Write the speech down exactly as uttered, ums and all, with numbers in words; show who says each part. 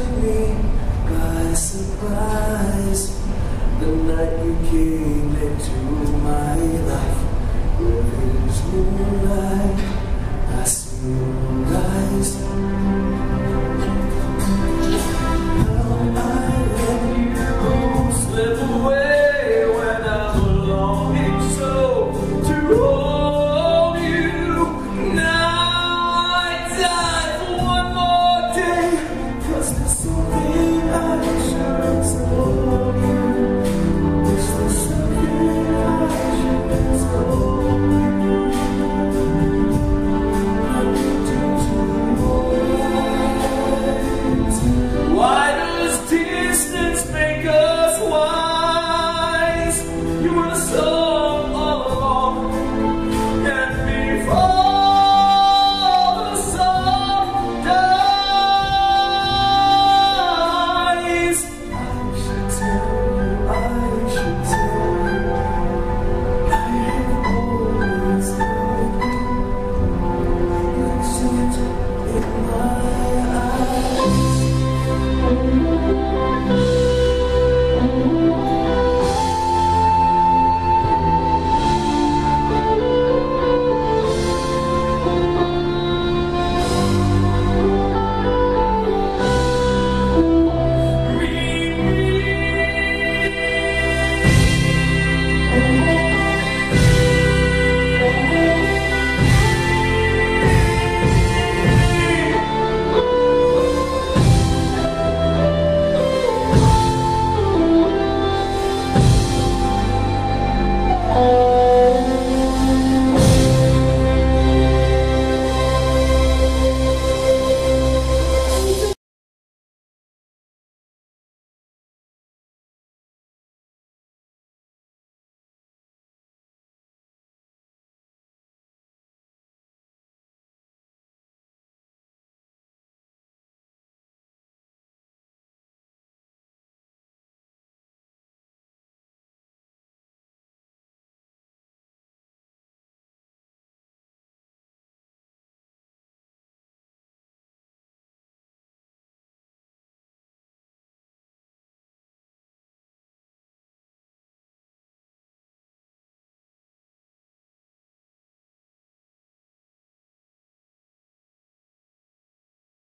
Speaker 1: took me by surprise the night you came into my life. Where there's moonlight, I see your eyes. How I let you go, slip away when I'm longing so to hold you. Now I die for one more day, 'cause there's something I should say.